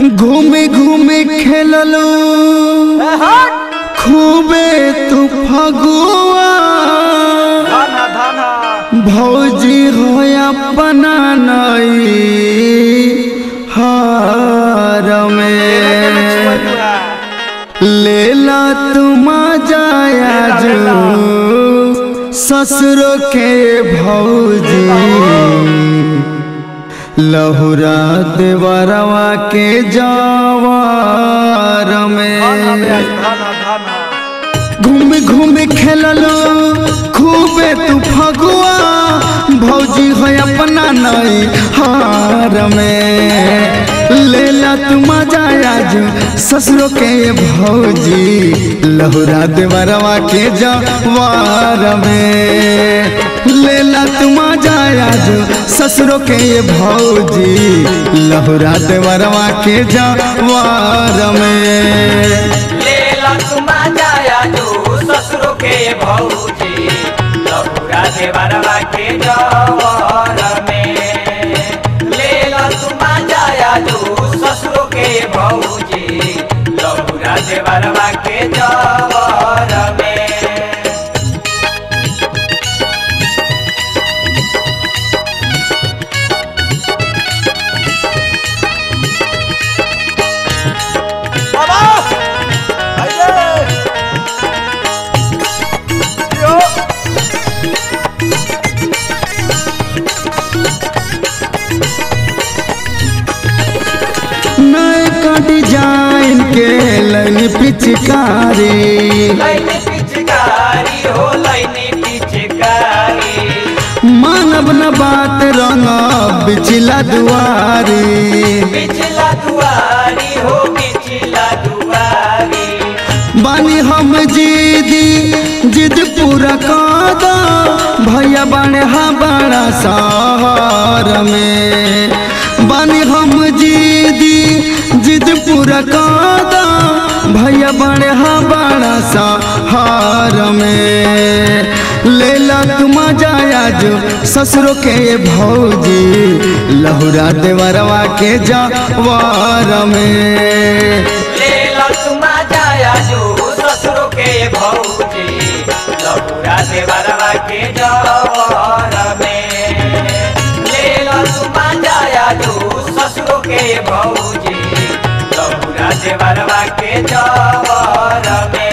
घूमे घूमे खेललो खूबे तू फगुआ भौजी हो अपना नई हार में लेला तुम जाया जो ससुर के भौजी लहुरा देवरवा के जवार में घूमे घूमे खेललो खूबे तू फगुआ भौजी हो अपना नई हार में लेला तुम जाया जो ससुर के भौजी लहुरा देवरवा के जवार में लेला तुम जाया जो ससुर के भौजी लहुरा देवरवा के जवार में लेला तुम जाया जो ससुर के भौजी लहुरा देवरवा के जवार में लेला तुम जाया जो ससुर के भौजी लहुरा देवरवा के जवार में डिजाइन के लाइन पिचकारी हो लाइन पिचकारी मानव न बात रंग बिचला दुआरी हो बिचला दुआरी बानी हम जिद पूरा कादा भैया बने हा बड़ा शहर में बानी हम जिद पूरा कादा भैया बड़े हा बड़ा शहर में लेला तुम जाया जो ससुर के भौजी लहुरा देवरवा के जवार में लेला तुम जाया जो ससुर के भौजी लहुरा देवरवा के जवार में लेला तुम जाया जो ससुर के भौजी लहुरा देवरवा के जवार में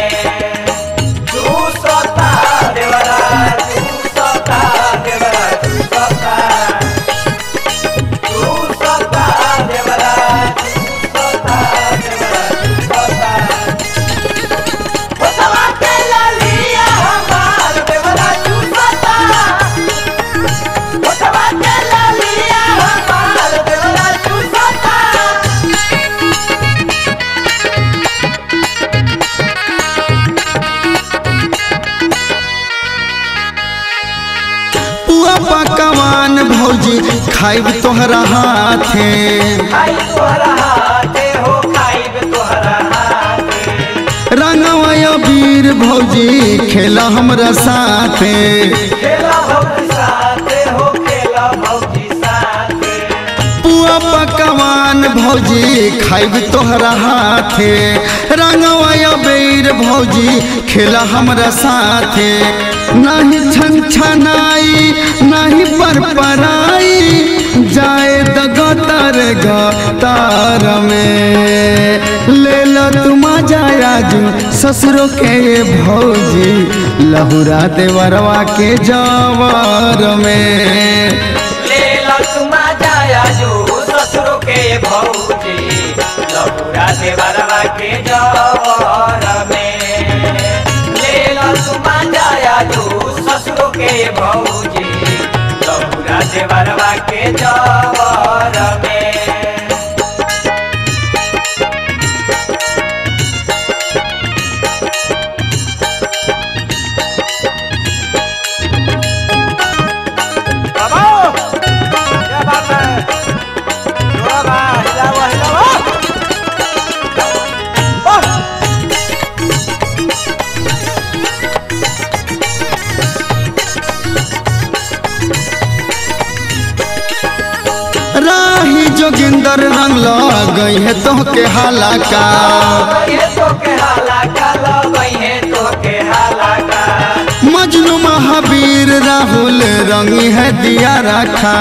पकवान भौजी खाइब तोहरा हाथे रंगवा वीर भौजी खेला हमरा साथे पुआ पकवान भौजी खाइब तोहरा हाथे रंगवा वीर भौजी खेला हमरा साथे नहीं छन छनाई नहीं परपराई जाए दगतर गतार में लेला तुम जाया जो ससुर के भौजी लहुरा देवरवा के जवार में लेला तुम जाया जो ससुर के भौजी लहुरा देवरवा के जवार में लेला तुम जाया जो ससुर के भौजी लहुरा देवरवा के जवार में जोगिंदर रंग गई है तो के हाला का मजनू महावीर राहुल रंगी है दिया रखा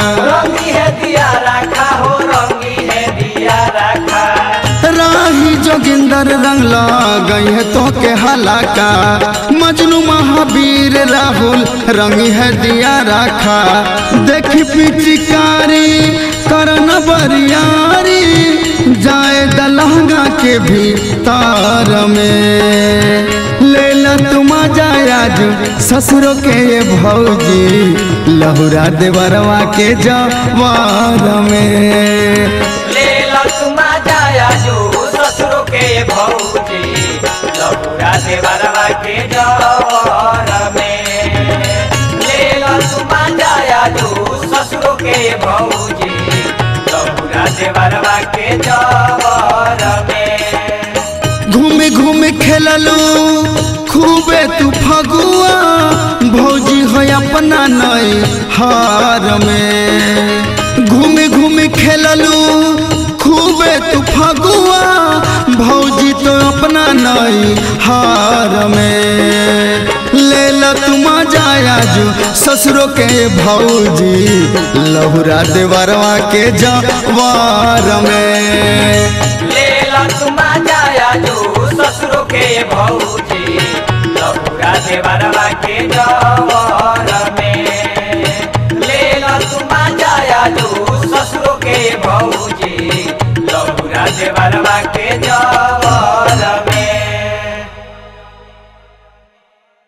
राही जोगिंदर रंग गई है तो के हाला का मजनू महावीर राहुल रंगी है दिया रखा देखी पिचकारी करन बरियारी जाए दलहंगा के भीतर में लेला तुम जायाज ससुरों के ये भौजी लहुरा देवरवा के जवार में लेला तुम जायाजू ससुरों के भौजी लहुरा देवरवा के जवार में लेला तुम जायाजू ससुरों के भौजी लहुरा देवरवा के जवार में घूमे घूमे खेललू खूबे तू फगुआ भौजी हो अपना नई हार में घूमे घूमे खेललू खूबे तू फगुआ भौजी तो अपना नई हार में लेला तुम जायाजू ससुरों के भौजी लहुरा देवरवा के जवार में लेला तुम जायाजू ससुरों के भौजी लहुरा देवरवा के जवार